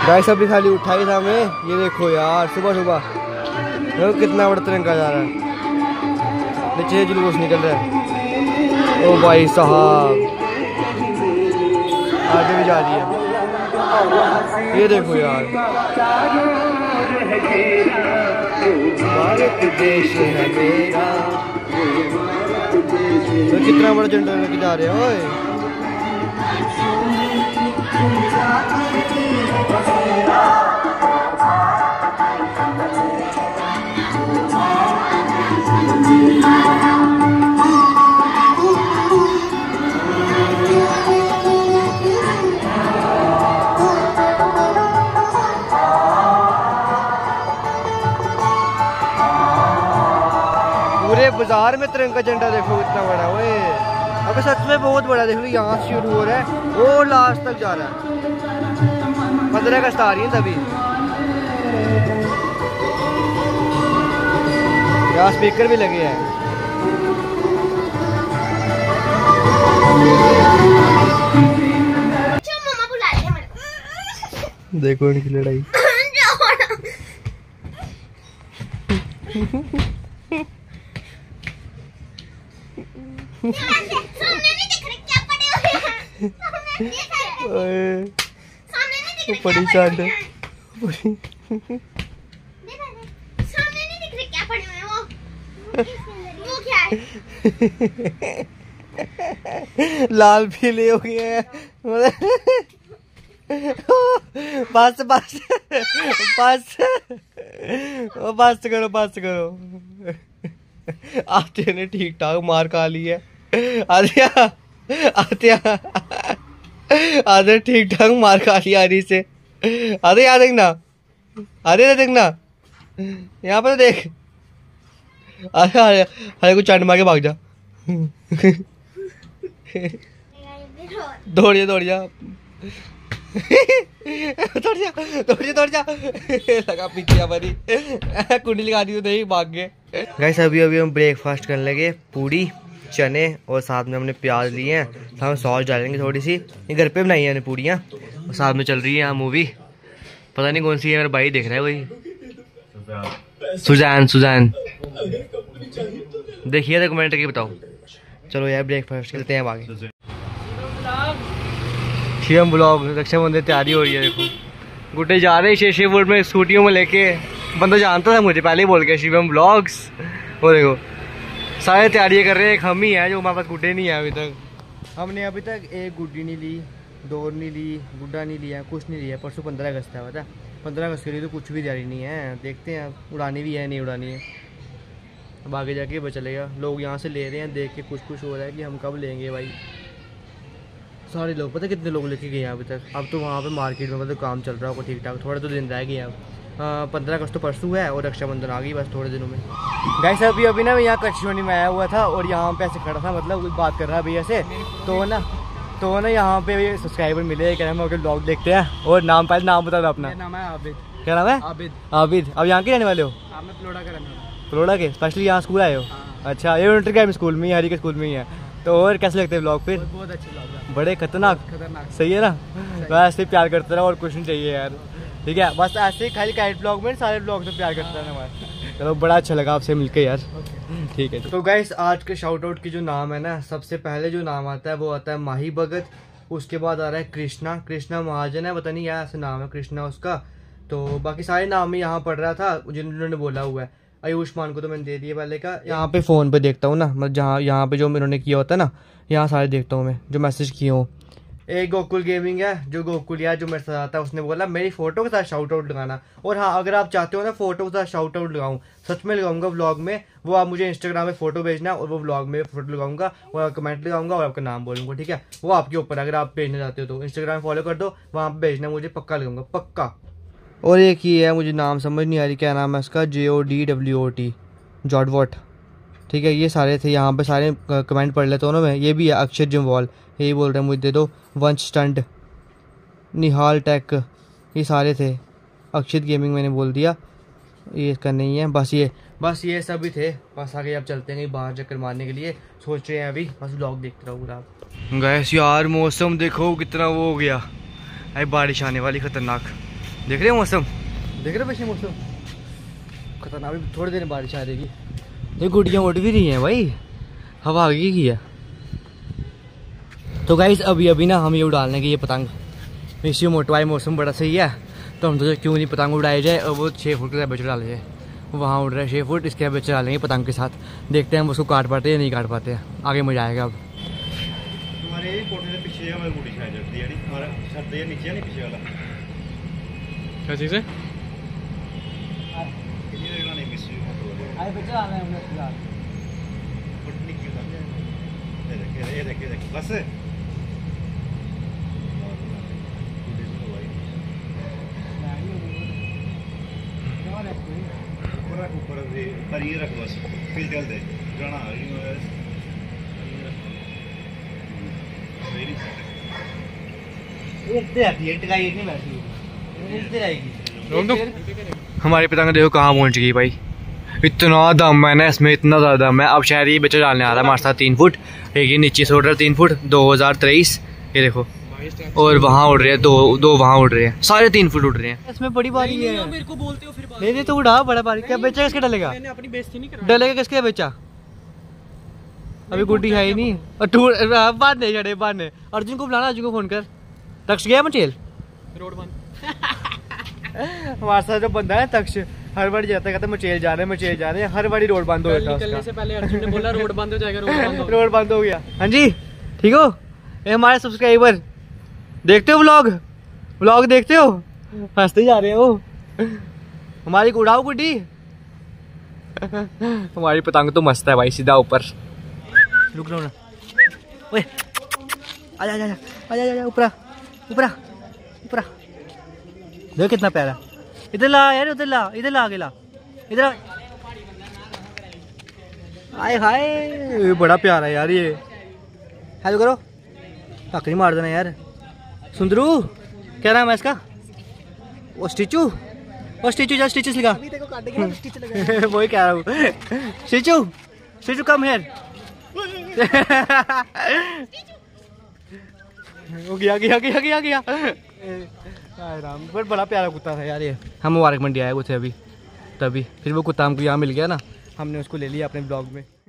Guys अभी खाली उठा ही था मैं, ये देखो यार सुबह सुबह देखो कितना बड़ा तिरंगा जा रहा है, नीचे जुलूस निकल रहा है। ओ भाई साहब आगे भी जा रही है, ये देखो यार भारत देश है मेरा। तो कितना बड़ा झंडा लेके जा रहे हैं ओए। पूरे बाजार में तिरंगा झंडा देखो कितना बड़ा ओए। अबे सच में बहुत बड़ा, देख लो यहाँ से शुरू हो रहा है वो लास्ट तक जा रहा है। 15 अगस्त आ रही है तभी। यहाँ स्पीकर भी लगे हैं। देखो इनकी लड़ाई। सामने नहीं दिख रहे क्या पड़े हुए हैं? बड़ी चांद है। सामने नहीं दिख रहे क्या पड़े हुए हैं? वो क्या है? लाल पीले हो गए हैं। बस बस बस बस करो बस करो। आते ने ठीक ठाक मार खा ली है। आदिया आधे ठीक ठाक मार खा लिया आदि से। आधे याद देखना, आधे देखना यहाँ पर देख। अरे कुछ चंड मार के भाग जा। दौड़ जा दौड़ जा दौड़ जा लगा पीछे हमारी कुंडली लगा दी तो नहीं भाग गए। गाइस अभी हम ब्रेकफास्ट करने लगे, पूरी चने और साथ में हमने प्याज लिए हैं, हम सॉस डालेंगे थोड़ी सी। ये घर पे बनाई है हमने पूड़ियाँ और साथ में चल रही है यहाँ मूवी, पता नहीं कौन सी है, मेरा भाई देख रहा है वही सुजान देखिए तो कमेंट करके बताओ। चलो यार ब्रेकफास्ट करते हैं अब आगे। शिवम ब्लॉग रक्षाबंधन तैयारी हो रही है। देखो गुड्डे जा रहे हैं शेषपुर में स्कूटियों में लेके, बंदा जानता था मुझे पहले ही बोल के शिवम ब्लॉग्स। वो देखो सारे तैयारियां कर रहे हैं, एक हम ही है जो हमारे पास गुड्डे नहीं है अभी तक। हमने अभी तक एक गुड्डी नहीं ली, डोर नहीं ली, गुड्डा नहीं लिया, कुछ नहीं लिया। परसों 15 अगस्त है, पता 15 अगस्त के लिए तो कुछ भी तैयारी नहीं है। देखते हैं उड़ानी भी है नहीं उड़ानी है, अब आगे जाके पता चलेगा। लोग यहाँ से ले रहे हैं, देख के कुछ हो रहा है कि हम कब लेंगे भाई। सारे लोग पता कितने लोग लेके गए हैं अभी तक। अब तो वहाँ पे मार्केट में मतलब काम चल रहा होगा ठीक ठाक, थोड़े तो दिन रह गए अब। 15 अगस्त तो परसों है और रक्षाबंधन आ गई बस थोड़े दिनों में। गाइस अभी ना मैं यहाँ कच्ची में आया हुआ था और यहाँ पे ऐसे खड़ा था, मतलब बात कर रहा भैया से। तो ना यहाँ पे सब्सक्राइबर मिले, कह रहे हैं ब्लॉग देखते हैं। और नाम पहले नाम बता दो अपना। नाम है आबिद। क्या नाम है? आबिद। अब यहाँ के रहने वाले हो? मैं प्लोड़ा का रहने वाला। प्लोड़ा के स्पेशली यहाँ स्कूल आए हो? अच्छा, ये इंटर स्कूल में ही, हरी के स्कूल में ही है। तो और कैसे लगते हैं ब्लॉग फिर? बहुत अच्छे ब्लॉग है, बड़े खतरनाक। सही है ना? तो ऐसे प्यार करते रहो और कुछ नहीं चाहिए यार, ठीक है? बस ऐसे ही खाली काइट ब्लॉग में सारे ब्लॉग से प्यार करते रहना हमारा। चलो बड़ा अच्छा लगा आपसे मिलके यार, ठीक है। तो गाइस आज के शाउट आउट की जो नाम है ना, सबसे पहले जो नाम आता है वो आता है माही भगत, उसके बाद आ रहा है कृष्णा महाजन है, पता नहीं यार ऐसा नाम है कृष्णा उसका। तो बाकी सारे नाम में यहाँ पढ़ रहा था जिन्होंने बोला हुआ है। आयुष्मान को तो मैंने दे दिया पहले का। यहाँ पे फ़ोन पे देखता हूँ ना, मतलब जहाँ यहाँ पे जो इन्होंने किया होता है ना, यहाँ सारे देखता हूँ मैं जो मैसेज किए हों। एक गोकुल गेमिंग है, जो गोकुल यार जो मेरे साथ आता है, उसने बोला मेरी फ़ोटो के साथ शाउट आउट लगाना। और हाँ, अगर आप चाहते हो ना फ़ोटो के साथ शाउट आउट लगाऊँ, सच में लगाऊंगा व्लॉग में, वो आप मुझे इंस्टाग्राम पे फ़ोटो भेजना और वो व्लॉग में फ़ोटो लगाऊंगा और कमेंट लगाऊंगा और आपका नाम बोलूँगा, ठीक है? वो आपके ऊपर, अगर आप भेजना चाहते हो तो इंस्टाग्राम फॉलो कर दो, वहाँ पर भेजना मुझे, पक्का लगाऊंगा पक्का। और एक ही है, मुझे नाम समझ नहीं आ रही क्या नाम है उसका, JODWOT जॉडवॉट, ठीक है? ये सारे थे यहाँ पे, सारे कमेंट पढ़ लेता हूँ ना मैं। ये भी है अक्षर जमवाल, यही बोल रहे हैं मुझे दे दो। वंश स्टंट, निहाल टेक, ये सारे थे। अक्षित गेमिंग मैंने बोल दिया, ये इसका नहीं है। बस ये सभी थे। बस आगे अब चलते हैं बाहर चक्कर मारने के लिए, सोच रहे हैं अभी, बस व्लॉग देखते रहो पूरा। गैस यार मौसम देखो कितना वो हो गया, अरे बारिश आने वाली खतरनाक। देख रहे हो मौसम, देख रहे हो पीछे मौसम खतरनाक। अभी थोड़ी देर में बारिश आ जाएगी। ये गुड़ियाँ उड़ भी रही हैं भाई, हवा आगे की है। तो गाइस अभी ना हम ये उड़ाने की ये पतंग इसी मोटवाई मौसम बड़ा सही है, तो हम तो क्यों नहीं पतंग उड़ाई जाए और वो 6 फुट का बच्चा डाले जाए। वहाँ उड़ रहा है 6 फुट, इसके बच्चे डालेंगे पतंग के साथ। देखते हैं हम उसको काट पाते हैं या नहीं काट पाते हैं, आगे मजा आएगा। अब तुम्हारे कोठे से पीछे हमारी बूढ़ी शायद जड़ती है हमारा छत ये नीचे है नहीं पीछे वाला क्या चीज़ है? ये देखना नहीं मिस बच्चा डालना है बटनी क्यों ना ये देख बस ऊपर पर ये रख बस फिर चल दे गाना हमारी पतंग देखो कहाँ पहुँच गई भाई। इतना दम है ना इसमें, इतना ज़्यादा दम है। अब शायद ये बच्चा डालने आ रहा है हमारे साथ 3 फुट, एक ये नीचे से उड़ रहा है 3 फुट 2023, ये देखो। और वहाँ उड़ रहे हैं दो वहाँ उड़ रहे हैं, सारे 3 फुट उड़ रहे हैं। इसमें बड़ी बारी है, मेरे को बोलते हो फिर नहीं तो उड़ा बड़ा बारी। क्या बच्चा किसके डलेगा? मैंने अपनी बेइज्जती नहीं करा। डलेगा किसके बच्चा? अभी गुड्डी है ही नहीं। और बाद नहीं चढ़े बाद ने। अर्जुन को बुलाना, अर्जुन को फोन कर। तक्ष गया मचेल रोड बंद। हमारे साथ जो बंदा है तक्ष, हर बार जाता कहता मचेल जा रहे हैं, हर बारी रोड बंद हो जाता है निकलने से उसका। पहले अर्जुन ने बोला रोड बंद हो जाएगा, रोड बंद हो रोड बंद हो गया। हाँ जी ठीक हो? ये हमारे सब्सक्राइबर देखते हो व्लॉग देखते हो, हंसते जा रहे हो। हमारी उड़ाओ गुड्डी। हमारी पतंग तो मस्त है भाई, सीधा ऊपर। रुक रहा हूँ ना, ओए आजा ऊपर। देखो कितना प्यारा। इधर ला यार, इधर ला आगे ला, इधर आए हाय, बड़ा प्यारा है यार ये। हेलो करो, टक्करी मार देना यार। सुंदरू क्या नाम है इसका? वो स्टिचू जा स्टिचेस लिखा। वही कह रहा हूँ। Statue come here. वो गया। राम, पर बड़ा प्यारा कुत्ता था यार ये। हम मुबारक मंडी आए हुए थे अभी, तभी फिर वो कुत्ता हमको यहाँ मिल गया ना, हमने उसको ले लिया अपने ब्लॉग में।